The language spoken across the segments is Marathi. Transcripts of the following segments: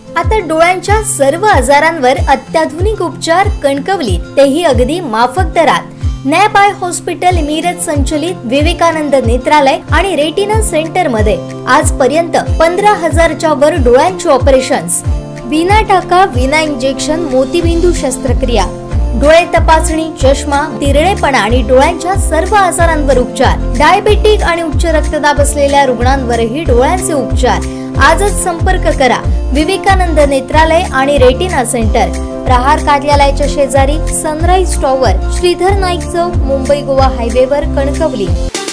आता डोळ्यांच्या सर्व आजारांवर अत्याधुनिक उपचार कणकवलीत, तेही अगदी माफक दरात। नॅप आय हॉस्पिटल मिरज संचलित विवेकानंद नेत्रालय आणि रेटिना सेंटर मध्ये आजपर्यंत 15,000च्या वर डोळ्यांची ऑपरेशन्स, विना टाका विना इंजेक्शन मोतीबिंदू शस्त्रक्रिया, डोळे तपासणी, चष्मा, तिरळेपणा आणि डोळ्यांच्या सर्व आजारांवर उपचार, डायबिटिक आणि उच्च रक्तदाब असलेल्या रुग्णांवरही डोळ्यांचे उपचार। आजच संपर्क करा विवेकानंद नेत्रालय आणि रेटिना सेंटर, प्रहार कार्यालयाच्या शेजारी, सनराइज टॉवर, श्रीधर नाईक चौक, मुंबई गोवा हायवेवर, कणकवली।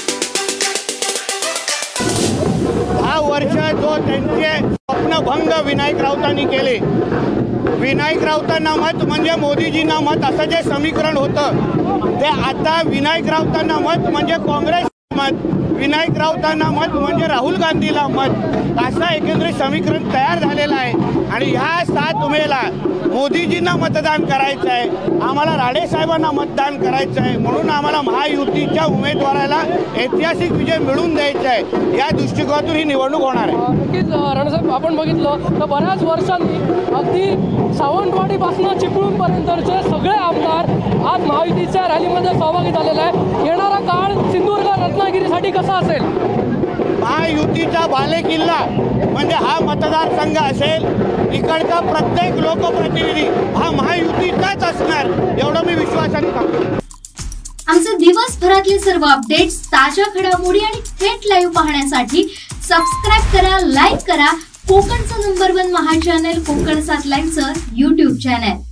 10 वर्ष जो त्यांचे स्वप्नभंग विनायक राऊतांनी केले, विनायक राऊतांना मत म्हणजे मोदीजींना मत असं जे समीकरण होतं, ते आता विनायक राऊतांना मत म्हणजे काँग्रेस मत, विनायक राऊतांना मत म्हणजे राहुल गांधीला मत, असं एकंदरीत समीकरण तयार झालेलं आहे। आणि ह्या 7 मेला मोदीजींना मतदान करायचं आहे, आम्हाला राणे साहेबांना मतदान करायचं आहे, म्हणून आम्हाला महायुतीच्या उमेदवाराला ऐतिहासिक विजय मिळवून द्यायचा आहे। या दृष्टिकोनातून ही निवडणूक होणार आहे। नक्कीच राणेसाहेब, आपण बघितलं तर बऱ्याच वर्षांनी अगदी सावंतवाडीपासून चिपळूणपर्यंतचे सगळे आमदार आज महायुतीच्या रॅलीमध्ये सहभागी झालेले आहे। येणारा काळ सिंधुदुर्ग रत्नागिरीसाठी कसा असेल? महायुतीचा बालेकिल्ला म्हणजे हा मतदारसंघ असेल, इकडचा प्रत्येक लोकप्रतिनिधी हा महायुतीचाच असणार, एवढं मी विश्वासाने सांगतो। आमचे दिवसभरातले सर्व अपडेट्स, ताज्या घडामोडी आणि थेट लाईव्ह पाहण्यासाठी सबस्क्राइब करा, लाईक करा कोकणचं नंबर 1 महा चॅनल कोकण 7 लाईव्हचं YouTube चॅनल।